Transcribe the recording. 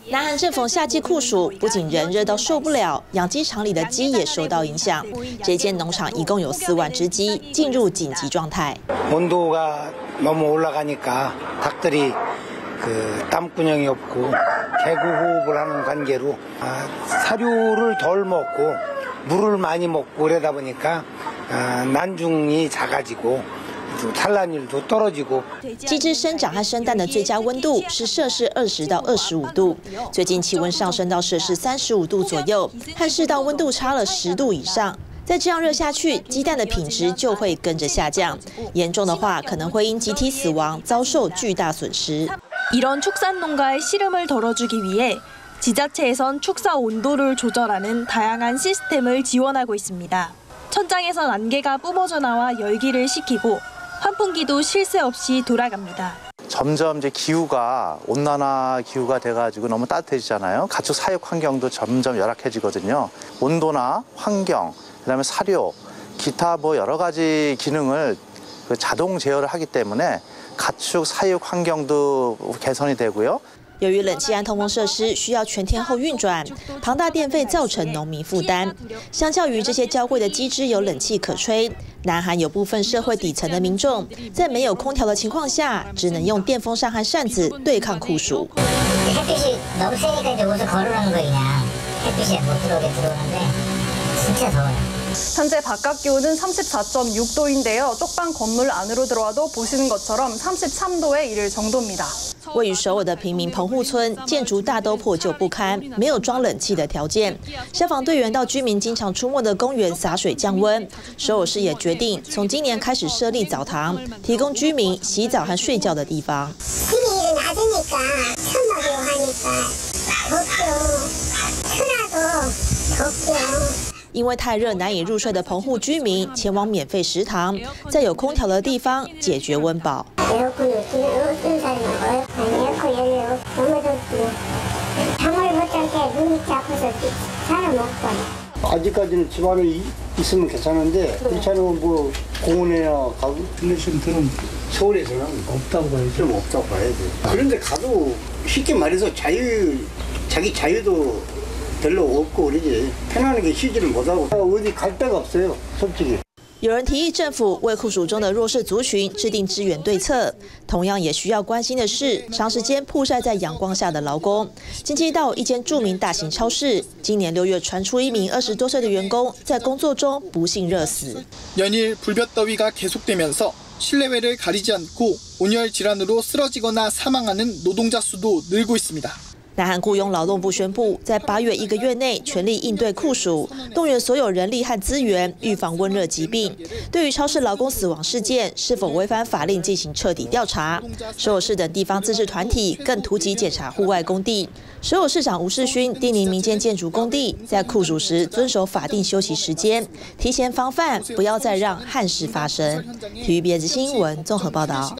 南韩正逢夏季酷暑，不仅人热到受不了，养鸡场里的鸡也受到影响。这间农场一共有4万只鸡，进入紧急状态。 온도가 너무 올라가니까 닭들이 땀구녕이 없고 개구호흡을 하는 관계로 사료를 덜 먹고 물을 많이 먹고 그러다 보니까 난중이 작아지고 산란율도 떨어지고 鸡只生长和生蛋的最佳温度是摄氏20到25度，最近气温上升到摄氏35度左右，和适当温度差了10度以上。 再这样热下去，鸡蛋的品质就会跟着下降，严重的话可能会因集体死亡遭受巨大损失。 이런 축산농가의 시름을 덜어주기 위해 지자체에선 축사 온도를 조절하는 다양한 시스템을 지원하고 있습니다. 천장에선 안개가 뿜어져 나와 열기를 식히고 환풍기도 쉴 새 없이 돌아갑니다. 점점 이제 기후가 온난화 기후가 돼가지고 너무 따뜻해지잖아요. 가축 사육 환경도 점점 열악해지거든요. 온도나 환경, 그다음에 사료, 기타 뭐 여러 가지 기능을 자동 제어를 하기 때문에 가축 사육 환경도 개선이 되고요. 由于冷气和通风设施需要全天候运转，庞大电费造成农民负担。相较于这些娇贵的鸡只有冷气可吹，南韩有部分社会底層的民众在没有空调的情况下，只能用电风扇和扇子对抗酷暑。 햇빛이 너무 세니까 이제 옷을 걸으라는 거 그냥 햇빛이 못 들어오게 들어오는데 진짜 더워요. 현재 바깥 기온은 34.6도인데요. 쪽방 건물 안으로 들어와도 보시는 것처럼 33도에 이를 정도입니다. 位于首尔的平民棚户村，建筑大都破旧不堪，没有装冷气的条件。消防队员到居民经常出没的公园洒水降温。首尔市也决定从今年开始設立澡堂，提供居民洗澡和睡觉的地方。 기온이 낮으니까 천막으로 하니까 덥죠. 因为太热难以入睡的棚户居民前往免费食堂，在有空调的地方解决温饱。 아직까지는 집안에 있으면 괜찮은데 그렇지 않으면 뭐 공원이나 가고 근데 지금 서울에서는 없다고 봐야죠. 좀 없다고 봐야 돼. 그런데 가도 쉽게 말해서 자기 자유도 별로 없고 그러지 편안하게 쉬지를 못하고 어디 갈 데가 없어요, 솔직히. 有人提议政府为酷暑中的弱势族群制定支援对策，同样也需要关心的是长时间曝晒在阳光下的劳工。京畿道一间著名大型超市，今年6月传出一名20多岁的员工在工作中不幸热死。 연일 불볕더위가 계속되면서 실내외를 가리지 않고 온열 질환으로 쓰러지거나 사망하는 노동자 수도 늘고 있습니다. 南韩雇佣劳动部宣布，在8月1个月内全力应对酷暑，动员所有人力和资源，预防温热疾病。对于超市劳工死亡事件是否违反法令进行彻底调查。首尔市等地方自治团体更突击检查户外工地。首尔市长吴世勋叮咛民间建筑工地在酷暑时遵守法定休息时间，提前防范，不要再让憾事发生。体育BS新闻综合报道。